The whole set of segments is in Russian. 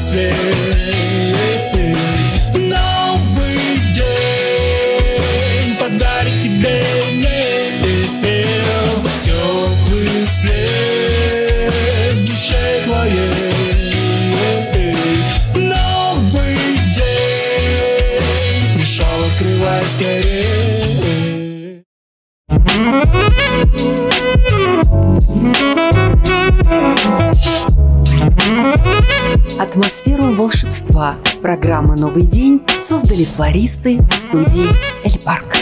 свет. Новый день подарит тебе теплый след в душе твоей. Новый день пришел, открывай скорее. Атмосферу волшебства программы «Новый день» создали флористы студии «Эль-Парк».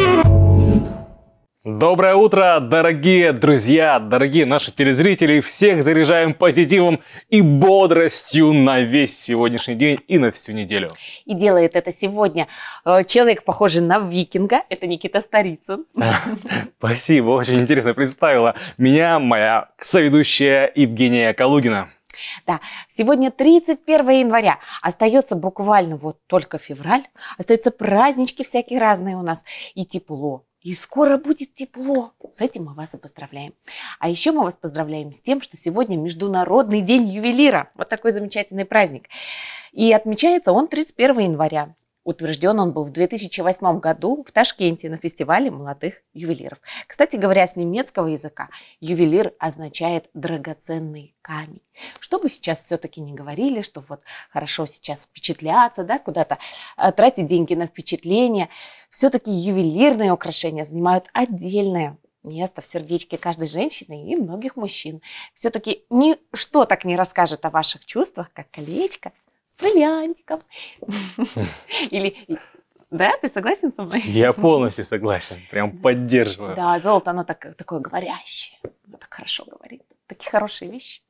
Доброе утро, дорогие друзья, дорогие наши телезрители. Всех заряжаем позитивом и бодростью на весь сегодняшний день и на всю неделю. И делает это сегодня человек, похожий на викинга. Это Никита Старицын. Спасибо, очень интересно представила меня моя соведущая Евгения Калугина. Да, сегодня 31 января. Остается буквально вот только февраль. Остаются празднички всякие разные у нас. И тепло. И скоро будет тепло. С этим мы вас и поздравляем. А еще мы вас поздравляем с тем, что сегодня Международный день ювелира. Вот такой замечательный праздник. И отмечается он 31 января. Утвержден он был в 2008 году в Ташкенте на фестивале молодых ювелиров. Кстати говоря, с немецкого языка ювелир означает драгоценный камень. Что бы сейчас все-таки не говорили, что вот хорошо сейчас впечатляться, да, куда-то тратить деньги на впечатление, все-таки ювелирные украшения занимают отдельное место в сердечке каждой женщины и многих мужчин. Все-таки ничто так не расскажет о ваших чувствах, как колечко с бриллиантиком. Или, да, ты согласен со мной? Я полностью согласен, прям поддерживаю. Да, золото, оно такое говорящее, оно так хорошо говорит. Такие хорошие вещи.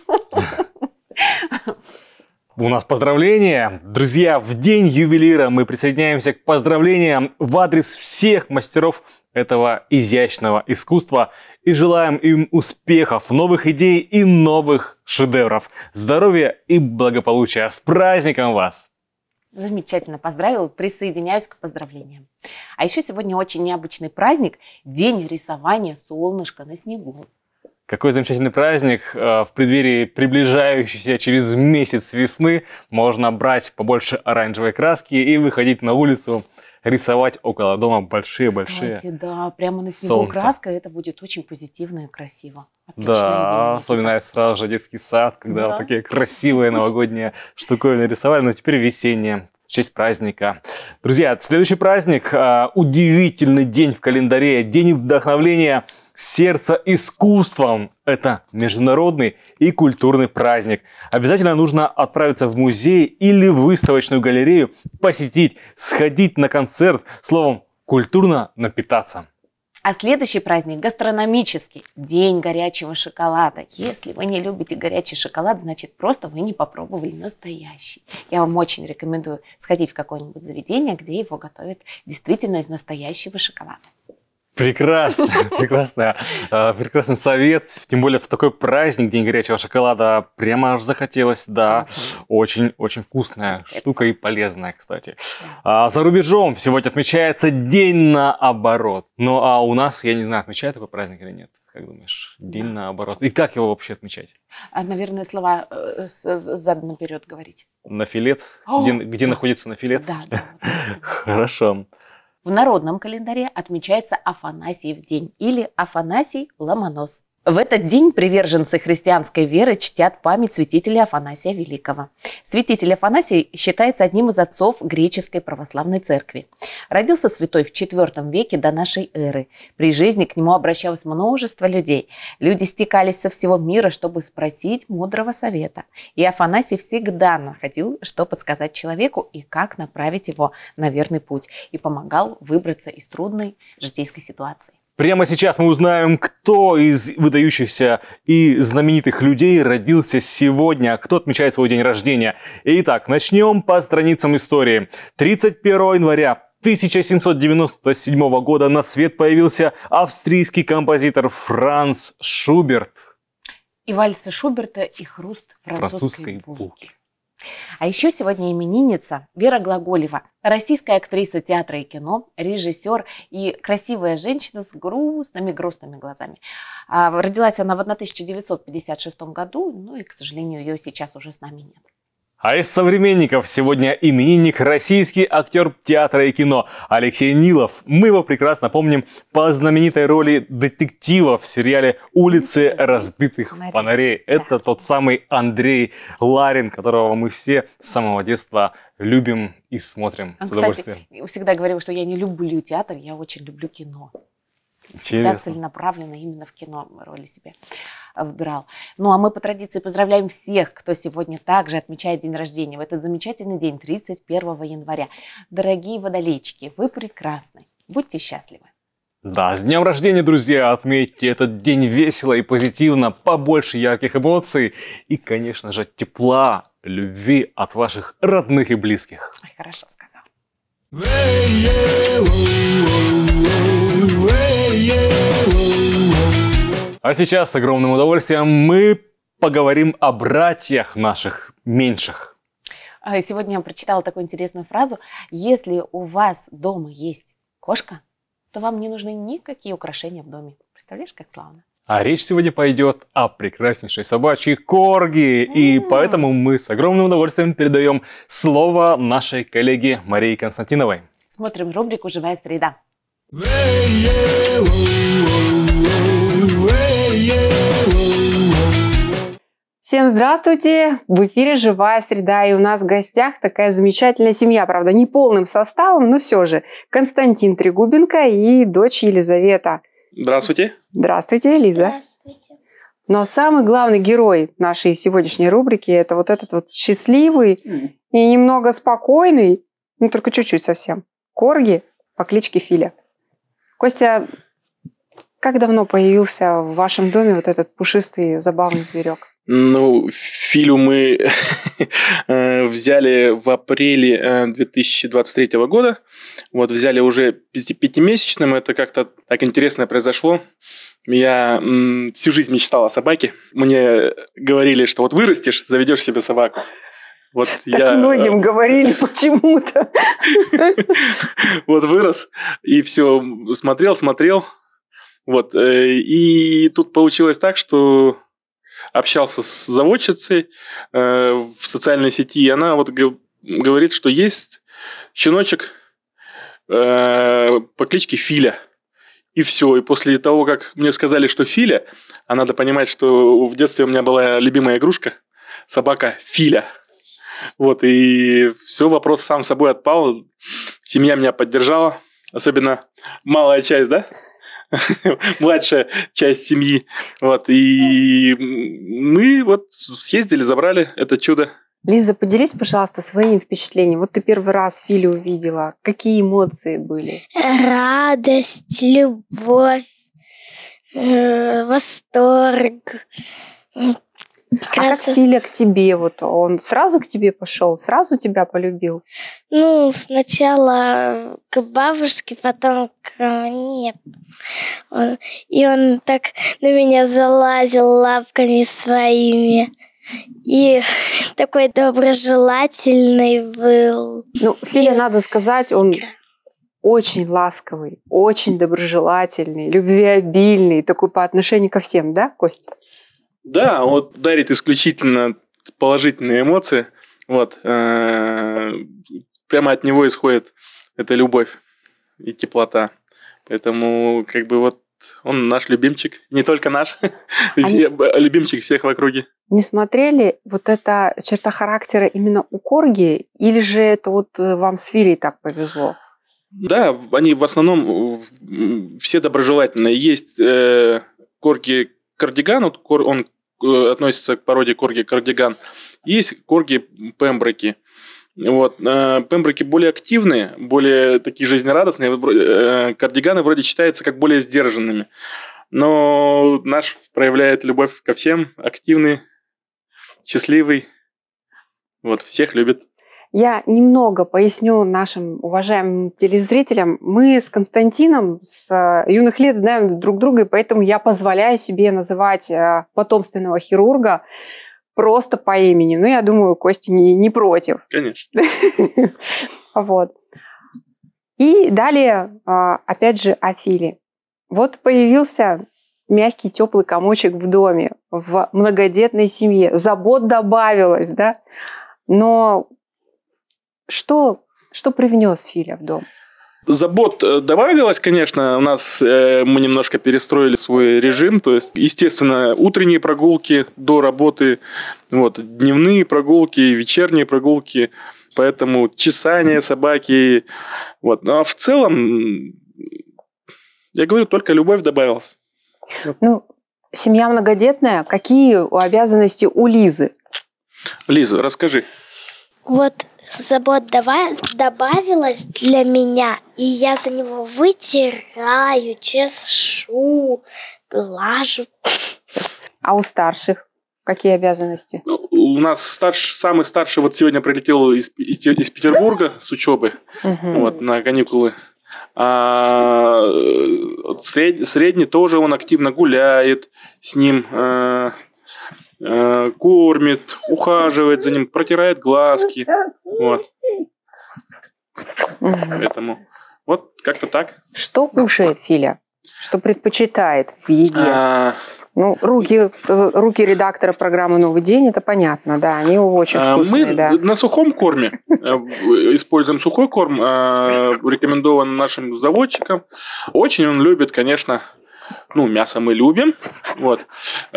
У нас поздравления. Друзья, в День ювелира мы присоединяемся к поздравлениям в адрес всех мастеров этого изящного искусства и желаем им успехов, новых идей и новых шедевров, здоровья и благополучия. С праздником вас! Замечательно поздравил, присоединяюсь к поздравлениям. А еще сегодня очень необычный праздник – День рисования солнышка на снегу. Какой замечательный праздник. В преддверии приближающейся через месяц весны можно брать побольше оранжевой краски и выходить на улицу, рисовать около дома большие-большие. Кстати, да, прямо на снегу солнца. краска, это будет очень позитивно и красиво. Да, Отличная идея, вспоминает сразу же детский сад, когда Да. такие красивые новогодние штуковины рисовали, но теперь весенние, в честь праздника. Друзья, следующий праздник, удивительный день в календаре, день вдохновления сердца искусством. Это международный и культурный праздник. Обязательно нужно отправиться в музей или в выставочную галерею, посетить, сходить на концерт, словом, культурно напитаться. А следующий праздник гастрономический – День горячего шоколада. Если вы не любите горячий шоколад, значит просто вы не попробовали настоящий. Я вам очень рекомендую сходить в какое-нибудь заведение, где его готовят действительно из настоящего шоколада. Прекрасно, прекрасный совет, тем более в такой праздник, День горячего шоколада, прямо аж захотелось, да, очень вкусная штука и полезная, кстати. За рубежом сегодня отмечается День наоборот, ну а у нас, я не знаю, отмечают такой праздник или нет, как думаешь, День наоборот, и как его вообще отмечать? Наверное, слова задом наперед говорить. Нафилет, где находится нафилет? Да. Хорошо. В народном календаре отмечается Афанасиев день или Афанасий Ломонос. В этот день приверженцы христианской веры чтят память святителя Афанасия Великого. Святитель Афанасий считается одним из отцов греческой православной церкви. Родился святой в IV веке до нашей эры. При жизни к нему обращалось множество людей. Люди стекались со всего мира, чтобы спросить мудрого совета. И Афанасий всегда находил, что подсказать человеку и как направить его на верный путь. И помогал выбраться из трудной житейской ситуации. Прямо сейчас мы узнаем, кто из выдающихся и знаменитых людей родился сегодня, кто отмечает свой день рождения. Итак, начнем по страницам истории. 31 января 1797 года на свет появился австрийский композитор Франц Шуберт. И вальсы Шуберта, и хруст французской булки. булки. А еще сегодня именинница Вера Глаголева, российская актриса театра и кино, режиссер и красивая женщина с грустными глазами. Родилась она в 1956 году, ну и, к сожалению, ее сейчас уже с нами нет. А из современников сегодня именинник, российский актер театра и кино Алексей Нилов. Мы его прекрасно помним по знаменитой роли детектива в сериале «Улицы разбитых фонарей». Это тот самый Андрей Ларин, которого мы все с самого детства любим и смотрим с удовольствием. Кстати, всегда говорил, что я не люблю театр, я очень люблю кино. Всегда Интересно. целенаправленно именно в кино роли себе выбирал. Ну, а мы по традиции поздравляем всех, кто сегодня также отмечает день рождения. В этот замечательный день, 31 января. Дорогие водолейчики, вы прекрасны. Будьте счастливы. Да, с днем рождения, друзья! Отметьте этот день весело и позитивно, побольше ярких эмоций и, конечно же, тепла, любви от ваших родных и близких. Ой, хорошо сказал. А сейчас с огромным удовольствием мы поговорим о братьях наших меньших. Сегодня я прочитала такую интересную фразу. Если у вас дома есть кошка, то вам не нужны никакие украшения в доме. Представляешь, как славно? А речь сегодня пойдет о прекраснейшей собачьей Корги. И поэтому мы с огромным удовольствием передаем слово нашей коллеге Марии Константиновой. Смотрим рубрику «Живая среда». Всем здравствуйте! В эфире «Живая среда», и у нас в гостях такая замечательная семья, правда, не полным составом, но все же. Константин Трегубенко и дочь Елизавета. Здравствуйте. Здравствуйте, Лиза. Здравствуйте. Но самый главный герой нашей сегодняшней рубрики – это вот этот вот счастливый и немного спокойный, ну только чуть-чуть совсем, Корги по кличке Филя. Костя, как давно появился в вашем доме вот этот пушистый забавный зверек? Ну, Филю мы взяли в апреле 2023 года. Вот, взяли уже пятимесячным. Это как-то так интересно произошло. Я всю жизнь мечтал о собаке. Мне говорили, что вот вырастешь, заведешь себе собаку. Вот Так многим говорили почему-то. Вот вырос, и все, смотрел. Вот, и тут получилось так, что общался с заводчицей в социальной сети, и она вот говорит, что есть щеночек по кличке Филя. И все. И после того, как мне сказали, что Филя, а надо понимать, что в детстве у меня была любимая игрушка, собака Филя. Вот, и все, вопрос сам собой отпал. Семья меня поддержала, особенно малая часть, да? Младшая часть семьи. Вот, и мы вот съездили, забрали это чудо. Лиза, поделись, пожалуйста, своим впечатлением. Вот ты первый раз Филю увидела. Какие эмоции были? Радость, любовь, восторг. А как Филя к тебе? Вот он сразу к тебе пошел, сразу тебя полюбил? Ну, сначала к бабушке, потом ко мне. И он так на меня залазил лапками своими. И такой доброжелательный был. Ну, Филя, надо сказать, он очень ласковый, очень доброжелательный, любвеобильный, такой по отношению ко всем, да, Костя? Да, вот дарит исключительно положительные эмоции. Вот, прямо от него исходит эта любовь и теплота. Поэтому, как бы, вот он наш любимчик. Не только наш, любимчик всех в округе. Не смотрели вот эта черта характера именно у Корги? Или же это вот вам с Филей так повезло? Да, они в основном все доброжелательные. Есть Корги Кардиган, он относится к породе Корги Кардиган. Есть Корги Пемброки. Вот. Пемброки более активные, более такие жизнерадостные. Кардиганы вроде считаются как более сдержанными. Но наш проявляет любовь ко всем, активный, счастливый. Вот, всех любит. Я немного поясню нашим уважаемым телезрителям. Мы с Константином с юных лет знаем друг друга, и поэтому я позволяю себе называть потомственного хирурга просто по имени. Ну, я думаю, Костя не против. Конечно. Вот. И далее, опять же, о Филе. Вот появился мягкий, теплый комочек в доме, в многодетной семье. Забот добавилось, да? Но что привнес Филя в дом? Забот добавилось, конечно, у нас мы немножко перестроили свой режим, то есть, естественно, утренние прогулки до работы, вот, дневные прогулки, вечерние прогулки, поэтому чесание собаки, вот. Ну, а в целом, я говорю, только любовь добавилась. Ну, семья многодетная, какие обязанности у Лизы? Лиза, расскажи. Вот забот добавилось для меня, и я за него вытираю, чешу, глажу. А у старших какие обязанности? У нас самый старший вот сегодня прилетел из Петербурга с учебы, вот, на каникулы. А средний тоже он активно гуляет с ним, кормит, ухаживает за ним, протирает глазки. Вот. Поэтому вот как-то так. Что кушает Филя? Что предпочитает в еде? Ну, руки редактора программы «Новый день», это понятно, да, они очень вкусные. Мы да. на сухом корме используем сухой корм, рекомендован нашим заводчикам. Очень он любит, конечно, ну, мясо мы любим, вот.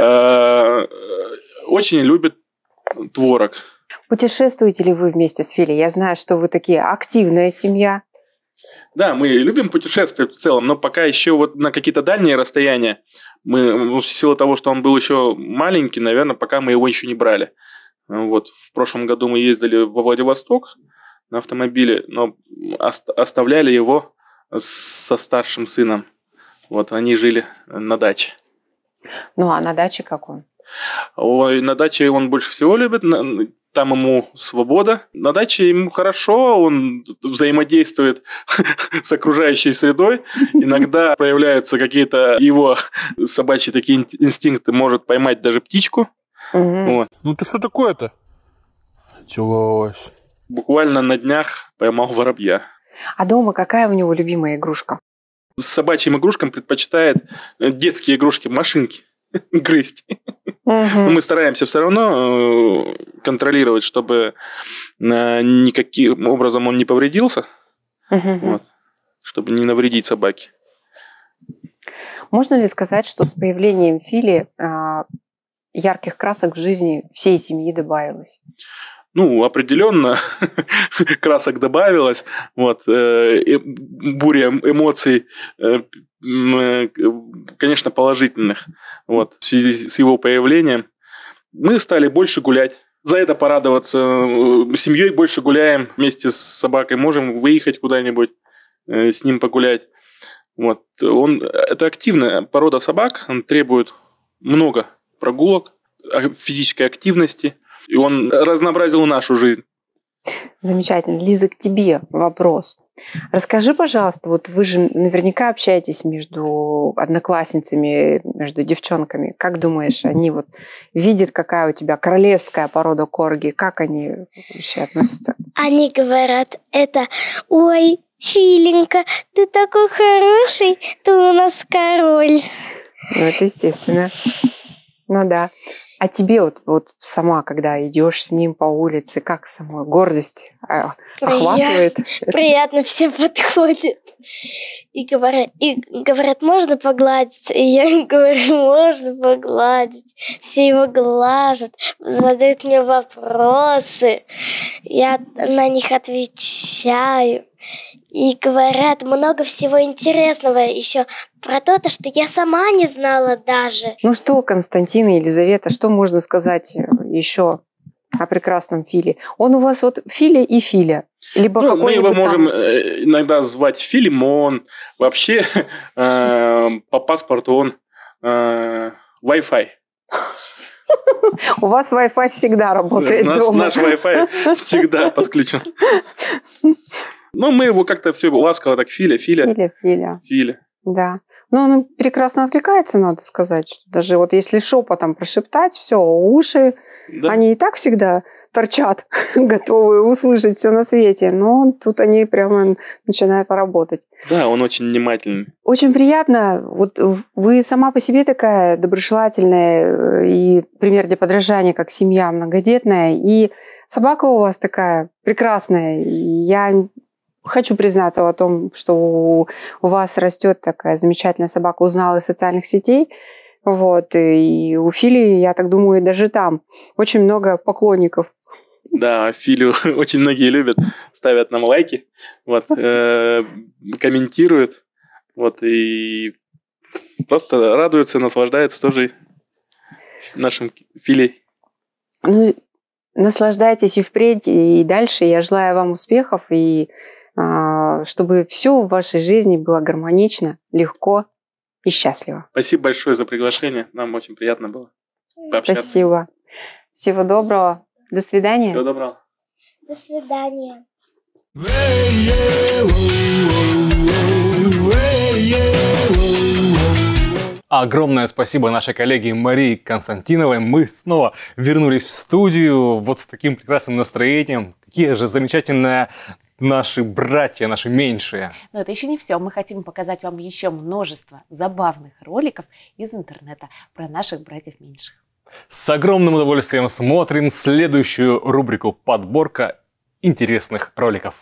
Очень любит творог. Путешествуете ли вы вместе с Филей? Я знаю, что вы такие активная семья. Да, мы любим путешествовать в целом, но пока еще вот на какие-то дальние расстояния, в силу того, что он был еще маленький, наверное, пока мы его еще не брали. Вот, в прошлом году мы ездили во Владивосток на автомобиле, но оставляли его со старшим сыном. Вот, они жили на даче. Ну, а на даче как он? Ой, на даче он больше всего любит, там ему свобода. На даче ему хорошо, он взаимодействует с окружающей средой. Иногда проявляются какие-то его собачьи такие инстинкты, может поймать даже птичку. Вот. Ну ты что такое-то? Началось. Буквально на днях поймал воробья. А дома какая у него любимая игрушка? С собачьим игрушкам предпочитает детские игрушки, машинки грызть. Но мы стараемся все равно контролировать, чтобы никаким образом он не повредился, вот, чтобы не навредить собаке. Можно ли сказать, что с появлением Фили ярких красок в жизни всей семьи добавилось? Ну, определенно красок добавилось, вот, буря эмоций, конечно, положительных, вот, в связи с его появлением. Мы стали больше гулять. За это порадоваться. Семьей больше гуляем вместе с собакой. Можем выехать куда-нибудь, с ним погулять. Вот. Это активная порода собак. Он требует много прогулок, физической активности. И он разнообразил нашу жизнь. Замечательно. Лиза, к тебе вопрос. Расскажи, пожалуйста, вот вы же наверняка общаетесь между одноклассницами, между девчонками. Как думаешь, они вот видят, какая у тебя королевская порода корги? Как они вообще относятся? Они говорят, ой, Филенька, ты такой хороший, ты у нас король. Ну, это естественно. Ну да. А тебе вот сама, когда идешь с ним по улице, как самой гордость охватывает? Приятно, все подходят и говорят, можно погладить? И я говорю, можно погладить. Все его глажут, задают мне вопросы, я на них отвечаю. И говорят много всего интересного еще про то, что я сама не знала даже. Ну что, Константин и Елизавета, что можно сказать еще о прекрасном Филе? Он у вас вот Филя и Филя? Либо мы его можем иногда звать Филимон. Вообще по паспорту он Wi-Fi. У вас Wi-Fi всегда работает дома. Наш Wi-Fi всегда подключен. Но мы его как-то все ласково так Филя. Да. Но он прекрасно отвлекается, надо сказать, что даже вот если шепотом прошептать, все, уши, да, они и так всегда торчат, готовые услышать все на свете, но тут они прямо начинают работать. Да, он очень внимательный. Очень приятно. Вот вы сама по себе такая доброжелательная и пример для подражания, как семья многодетная, и Собака у вас такая прекрасная. Я хочу признаться о том, что у вас растет такая замечательная собака. Узнала из социальных сетей. Вот. И у Фили, я так думаю, даже там очень много поклонников. Да, Филю очень многие любят, ставят нам лайки, вот, комментируют, вот, и просто радуются, наслаждаются тоже нашим Филей. Ну, наслаждайтесь и впредь, и дальше. Я желаю вам успехов, и чтобы все в вашей жизни было гармонично, легко и счастливо. Спасибо большое за приглашение, нам очень приятно было пообщаться. Спасибо. Всего доброго. До свидания. Всего доброго. До свидания. Огромное спасибо нашей коллеге Марии Константиновой. Мы снова вернулись в студию вот с таким прекрасным настроением. Какие же замечательные наши братья, наши меньшие. Но это еще не все. Мы хотим показать вам еще множество забавных роликов из интернета про наших братьев меньших. С огромным удовольствием смотрим следующую рубрику «Подборка интересных роликов».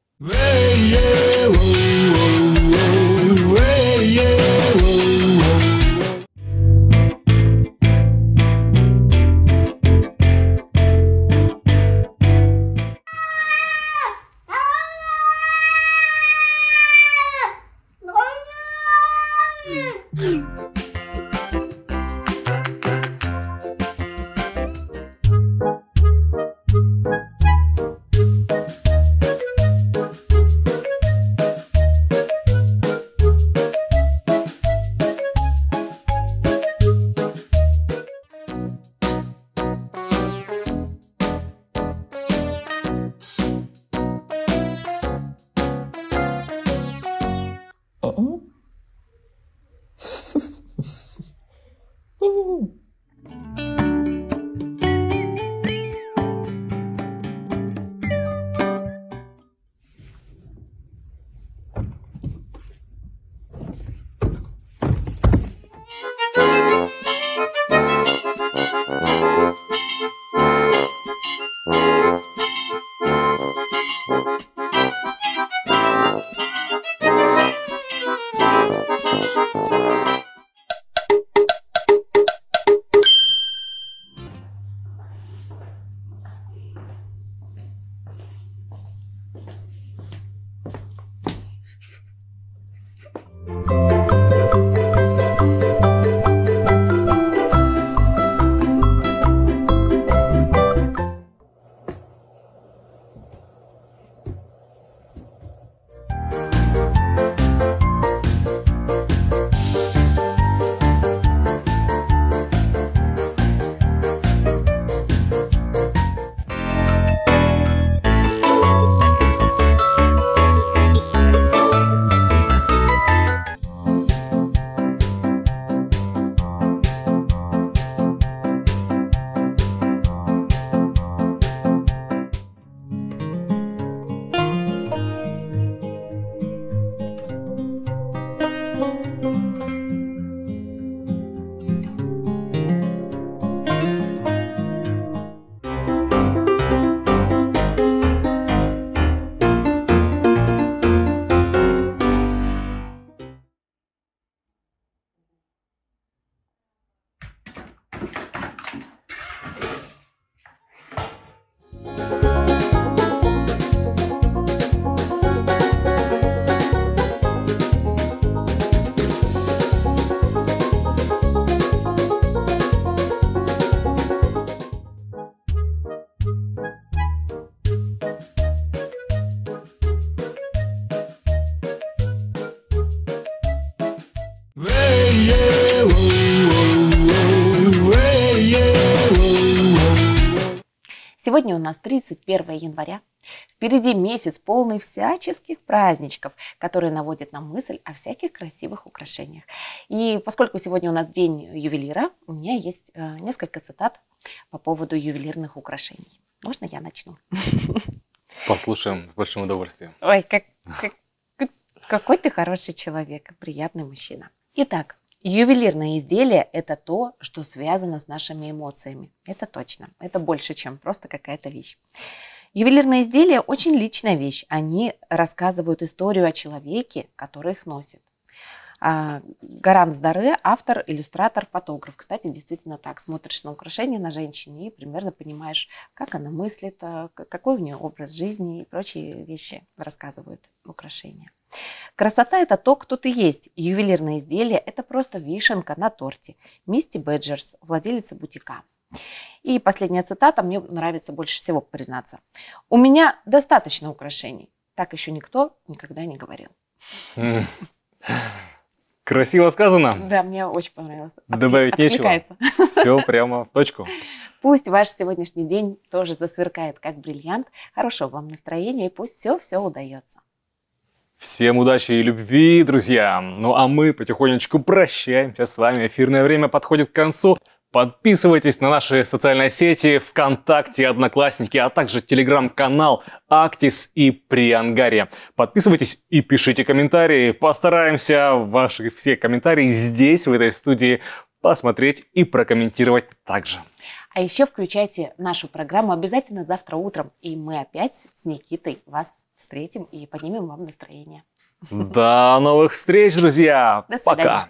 Сегодня у нас 31 января. Впереди месяц, полный всяческих праздничков, которые наводят на мысль о всяких красивых украшениях. И поскольку сегодня у нас день ювелира, у меня есть несколько цитат по поводу ювелирных украшений. Можно я начну? Послушаем с большим удовольствием. Ой, какой ты хороший человек, приятный мужчина. Итак, Ювелирное изделие – это то, что связано с нашими эмоциями. Это точно. Это больше, чем просто какая-то вещь. Ювелирные изделия – очень личная вещь. Они рассказывают историю о человеке, который их носит. Гарант Даре – автор, иллюстратор, фотограф. Кстати, действительно так. Смотришь на украшения на женщине и примерно понимаешь, как она мыслит, какой у нее образ жизни и прочие вещи рассказывают украшения. Красота – это то, кто ты есть. Ювелирное изделие – это просто вишенка на торте. Мисти Бэджерс, владелица бутика. И последняя цитата мне нравится больше всего, признаться. «У меня достаточно украшений». Так еще никто никогда не говорил. Красиво сказано. Да, мне очень понравилось. Добавить нечего. Все прямо в точку. Пусть ваш сегодняшний день тоже засверкает, как бриллиант. Хорошего вам настроения, и пусть все удается. Всем удачи и любви, друзья. Ну а мы потихонечку прощаемся с вами. Эфирное время подходит к концу. Подписывайтесь на наши социальные сети ВКонтакте, Одноклассники, а также телеграм-канал Актис и Приангария. Подписывайтесь и пишите комментарии. Постараемся ваши все комментарии здесь, в этой студии, посмотреть и прокомментировать также. А еще включайте нашу программу обязательно завтра утром, и мы опять с Никитой вас встретим и поднимем вам настроение. До новых встреч, друзья! До свидания. Пока!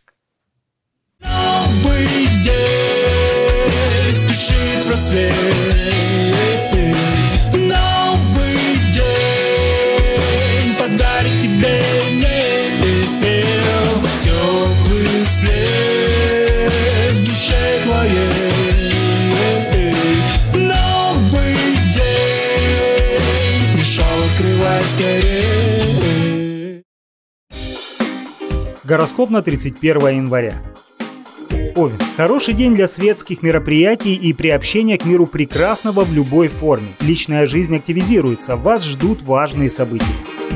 Новый день спешит в рассвет. Новый день подарит тебе теплый след в душе твоей. Новый день пришел, открывай скорее. Гороскоп на 31 января. Овен. Хороший день для светских мероприятий и приобщения к миру прекрасного в любой форме. Личная жизнь активизируется, вас ждут важные события.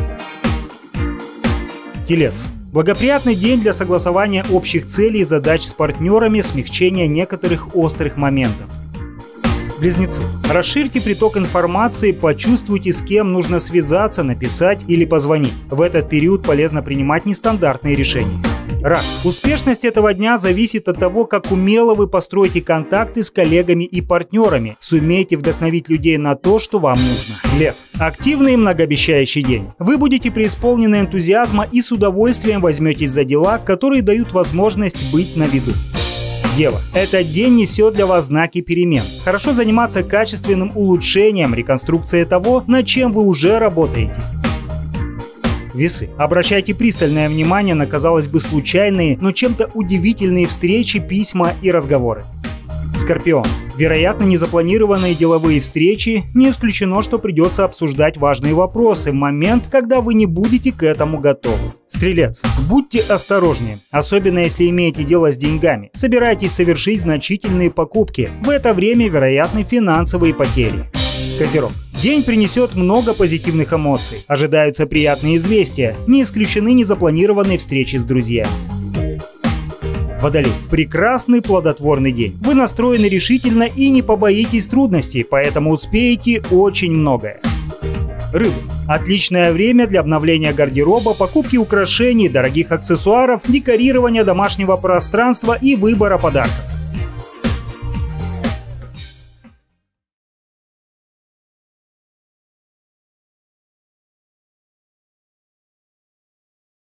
Телец. Благоприятный день для согласования общих целей и задач с партнерами, смягчения некоторых острых моментов. Близнецы. Расширьте приток информации, почувствуйте, с кем нужно связаться, написать или позвонить. В этот период полезно принимать нестандартные решения. Рак. Успешность этого дня зависит от того, как умело вы построите контакты с коллегами и партнерами. Сумейте вдохновить людей на то, что вам нужно. Лев. Активный и многообещающий день. Вы будете преисполнены энтузиазма и с удовольствием возьметесь за дела, которые дают возможность быть на виду. Дева. Этот день несет для вас знаки перемен. Хорошо заниматься качественным улучшением, реконструкцией того, над чем вы уже работаете. Весы. Обращайте пристальное внимание на, казалось бы, случайные, но чем-то удивительные встречи, письма и разговоры. Скорпион. Вероятно, незапланированные деловые встречи, не исключено, что придется обсуждать важные вопросы в момент, когда вы не будете к этому готовы. Стрелец. Будьте осторожнее, особенно если имеете дело с деньгами. Собирайтесь совершить значительные покупки. В это время вероятны финансовые потери. Козерог. День принесет много позитивных эмоций. Ожидаются приятные известия. Не исключены незапланированные встречи с друзьями. Водолей. Прекрасный плодотворный день. Вы настроены решительно и не побоитесь трудностей, поэтому успеете очень многое. Рыбы. Отличное время для обновления гардероба, покупки украшений, дорогих аксессуаров, декорирования домашнего пространства и выбора подарков.